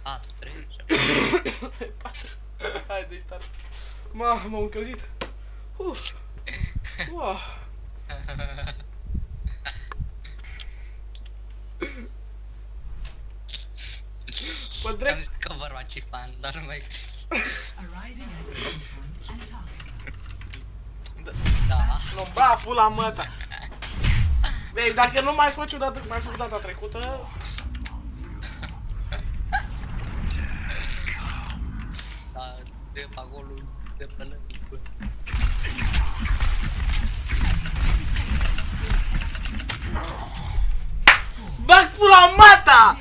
4, 3, 4. Hai de start. M-am încălzit. Wow. Pe Am drept. zis că vor face fan, dar nu mai da. Nu, ba, pula măta. Deci dacă nu mai faci odată cum ai făcut data trecută. Da, de pe acolo, de pe lângă. Bag pula măta!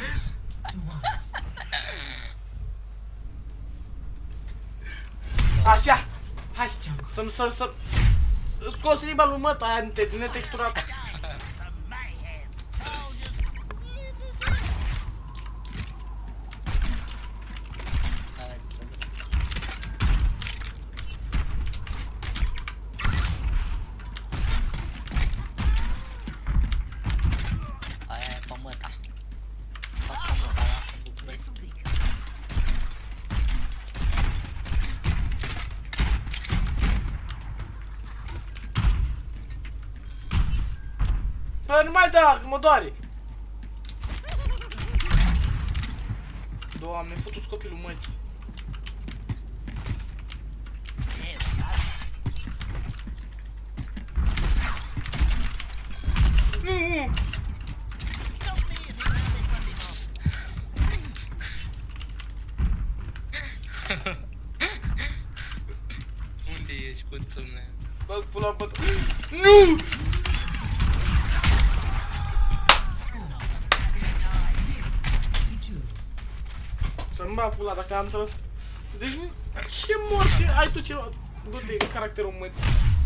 Așa. Hai, să scoți limba lui măta aia netexturată. Aia e pe măta. Bă, nu mai da, că mă doare. Doamne, futu-ți copilul mătii. Nu! Unde ești, cuțul meu? Bă, pula bătă. Nu! Să-mi bag pula dacă am tras. Deci, ce morți ai tu ceva? Du-te caracterul mătii.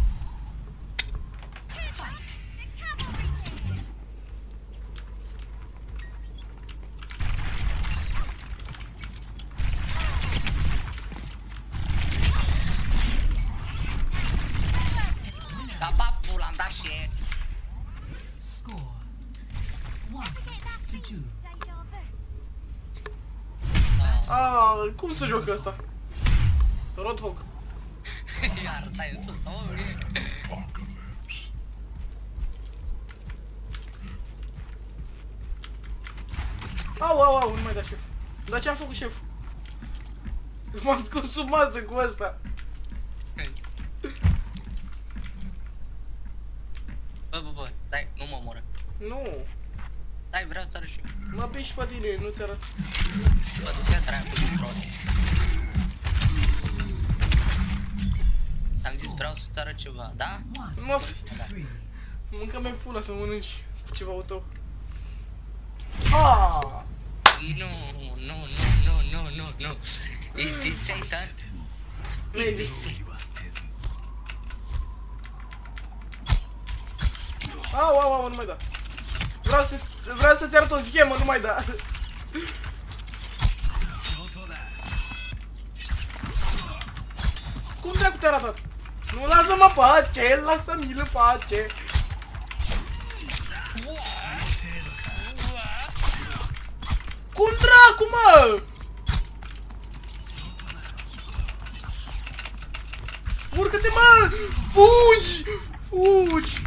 Da, ba, pula, am dat și e. Cum se joacă asta? Roadhog. Iar, stai în sus, Au, nu mai da șef. Dar ce-am făcut șef? M-am scos sub masă cu ăsta. Bă, stai, nu mă omoră. Nu. Stai, vreau să arăt și eu. Mă piși pe tine, nu ți arăt. Bă, du-te dracu din prost. Am zis, vreau să-ți arăt ceva, da? Mă mâncă-mi pula să mănânci cu ceva-ul tău. Nu. Is this Satan? Is this Satan? Au, nu mai da. Vreau să-ți arăt o schemă, nu mai da. Cum dracu te-a arătat? Nu, lasă-mă pace, lasă-mi-l pace. Cum dracu, mă? Urcă-te, mă! Fugi!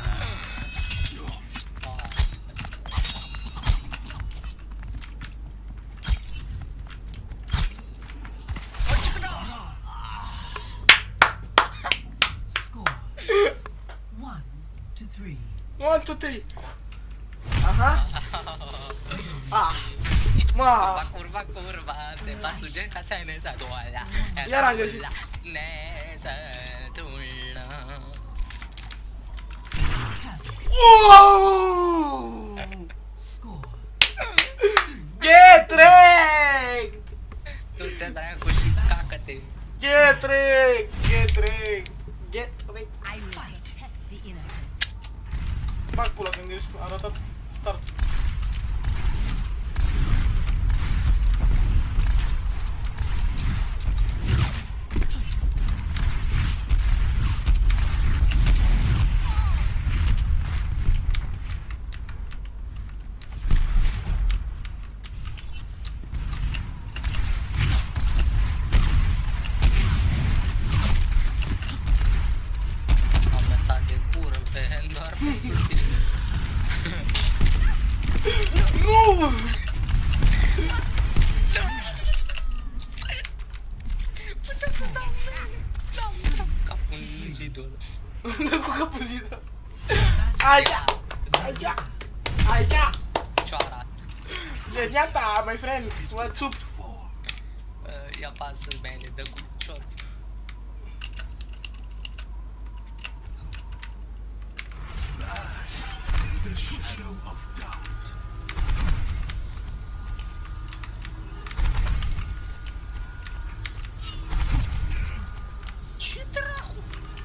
One, two, three. Aha. Ma. Curva, se va suge ca să ne sa doalea. Iar am greșit. Ne să tulna. Get wrecked! Nu te dracu și cacă-te. Get wrecked! Bag pula când ești arătat start. Dă cu căpuzită. Aici! Aici! Aici! Cioara. Geniata, my friend, what's up? Ia pasă, mele, dă cu ciot. Ce dracu?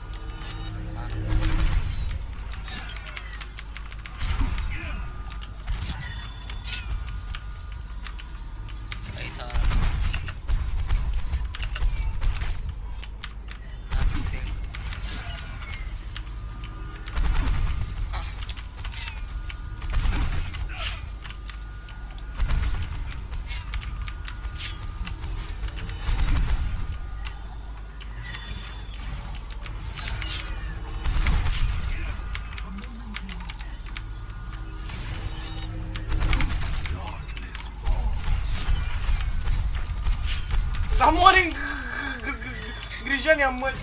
Dar mori în Grijania mătii.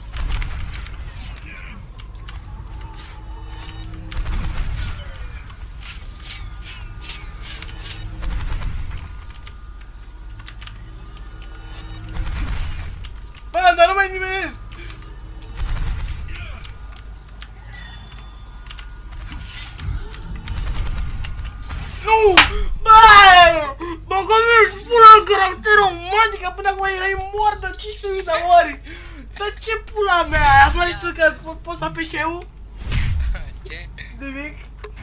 Bă, dar nu mai nimeresc! Nu! Bă! Bă, că mi-ești pula caracterul, mă, până acum erai mort de 15.000 de ori! Dar ce pula mea? Ai aflat și tu că poți să apeși eu? Ce? Nimic?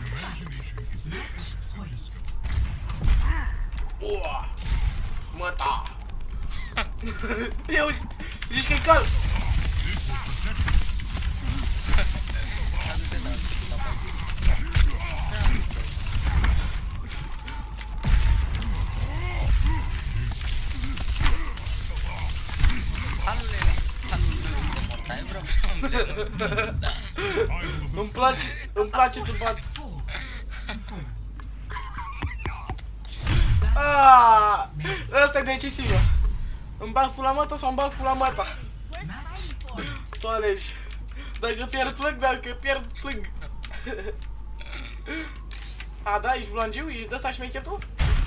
Ua! Măta! Eu, zici că-i cald! Îmi place să bat. Ăsta e decisivă. Îmi bag pula măta sau îmi bag pula măta? Tu alegi. Dacă pierd plâng, dacă pierd plâng. A, da, ești blangiu? Ești de-asta șmecher tu?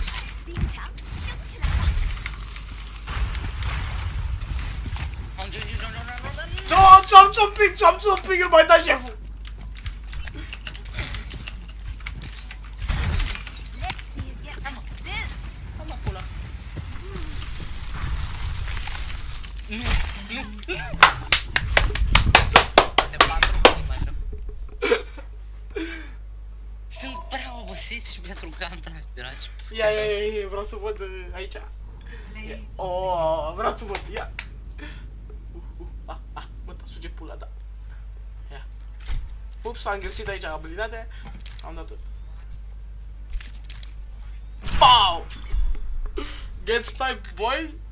Ți-am un pic, îl mai da șeful! Am pula. Nu, nu. De 4 ori mai rău. Sunt prea obosit și pentru că am transpirat. Ia, vreau să văd aici. Vreau să văd, ia. Mă, suge pula, da. Ia. Ups, am greșit aici abilitatea. Am dat tot. Pow! Get sniped, boy!